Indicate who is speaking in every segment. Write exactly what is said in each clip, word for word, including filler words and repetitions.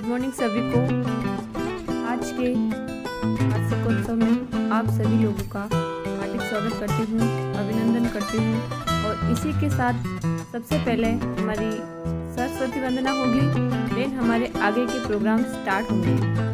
Speaker 1: Good morning सभी को। आज के वार्षिकोत्सव में आप सभी लोगों का हार्दिक स्वागत करती हूँ, अभिनंदन करती हूँ। और इसी के साथ सबसे पहले हमारी सरस्वती वंदना होगी, देन हमारे आगे के प्रोग्राम स्टार्ट होंगे।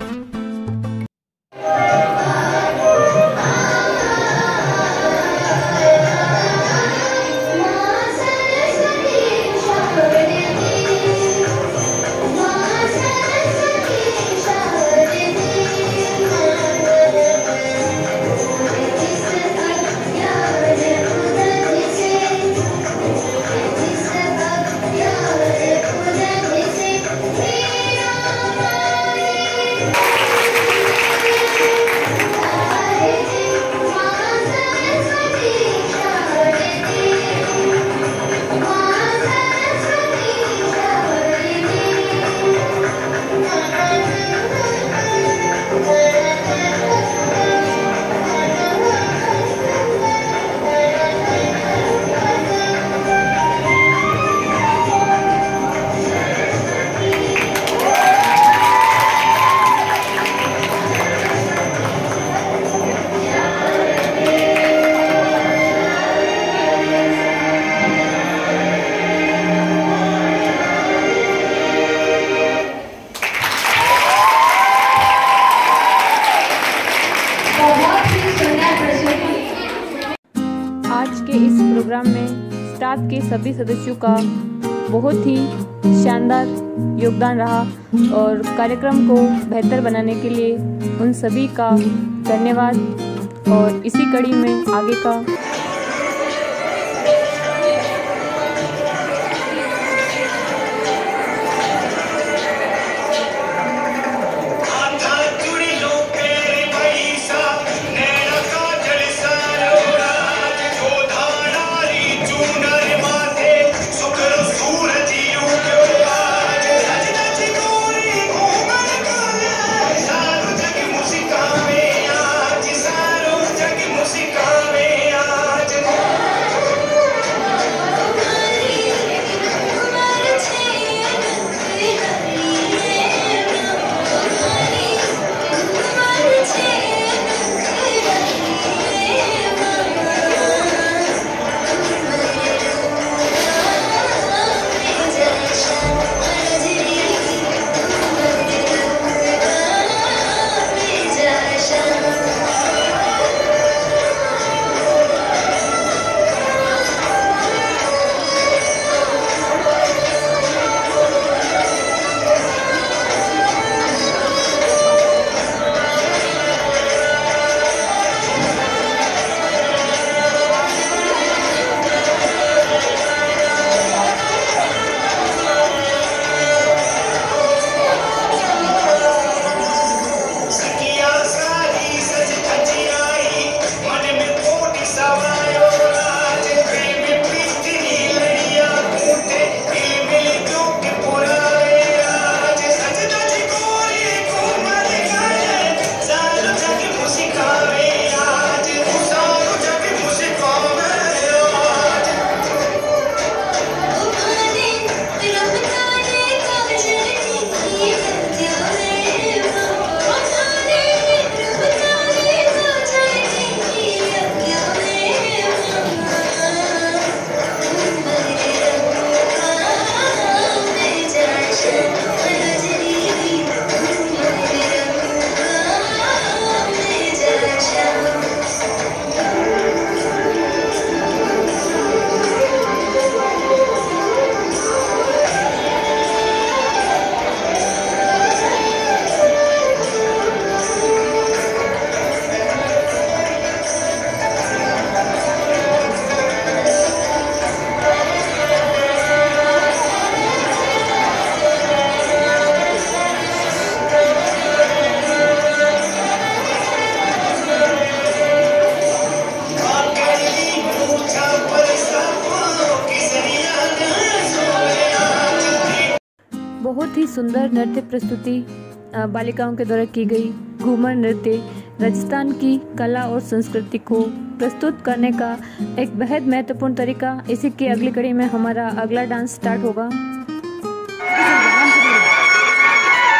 Speaker 1: आज के इस प्रोग्राम में स्टाफ के सभी सदस्यों का बहुत ही शानदार योगदान रहा और कार्यक्रम को बेहतर बनाने के लिए उन सभी का धन्यवाद। और इसी कड़ी में आगे का बहुत ही सुंदर नृत्य प्रस्तुति बालिकाओं के द्वारा की गई। घूमर नृत्य राजस्थान की कला और संस्कृति को प्रस्तुत करने का एक बेहद महत्वपूर्ण तरीका। इसी की अगली कड़ी में हमारा अगला डांस स्टार्ट होगा।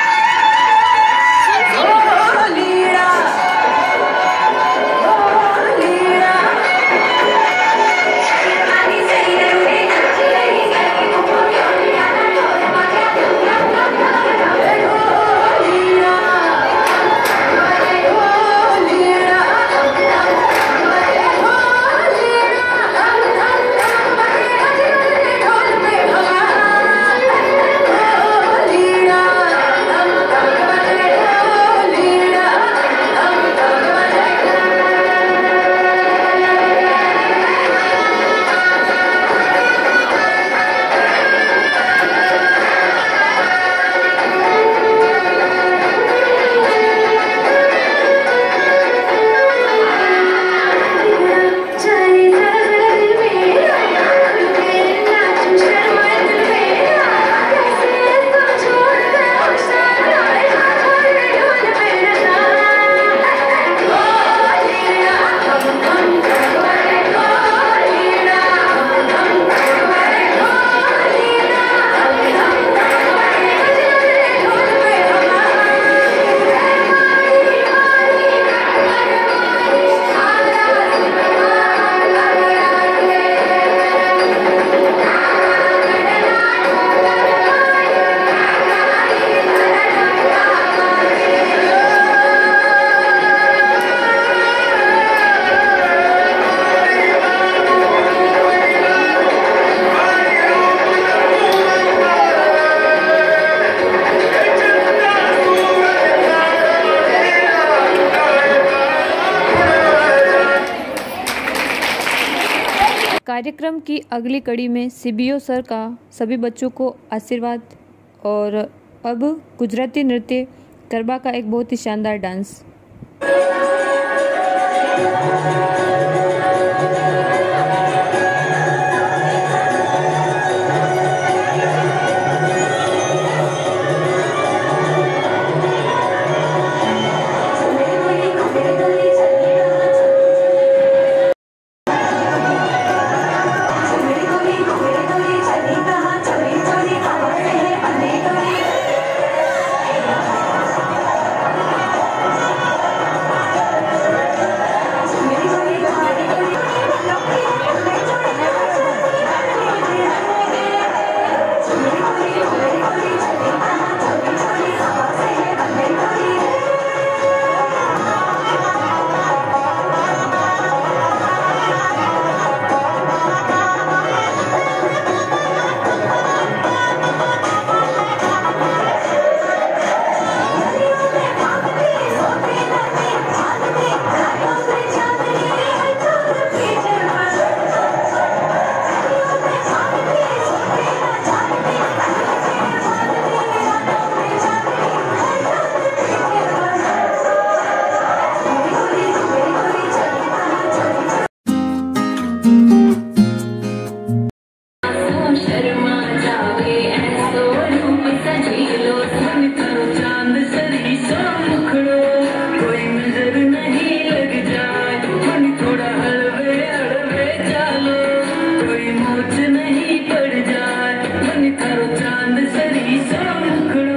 Speaker 1: कार्यक्रम की अगली कड़ी में सीबीओ सर का सभी बच्चों को आशीर्वाद और अब गुजराती नृत्य गरबा का एक बहुत ही शानदार डांस।
Speaker 2: नहीं पड़ जाए मन करो चांद सरी सा मुखड़ो।